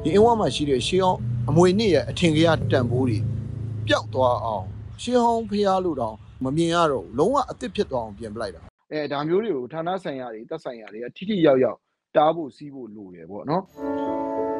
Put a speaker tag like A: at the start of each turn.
A: ဒီအင်းဝမှာရှိတဲ့ရှေးအောင်အမွေနှစ်ရဲ့အထင်ကြီးတန်ဖိုးတွေပျောက်သွားအောင်ရှေးဟောင်းဖျားလို့တော့မမြင်ရတော့လုံးဝအသစ်ဖြစ်သွားအောင်ပြင်ပလိုက်တာဒါမျိုးတွေကိုဌာနဆိုင်ရာတွေသက်ဆိုင်ရာတွေကထိထိရောက်ရောက်တားဖို့စီးဖို့လိုတယ်ပေါ့နော်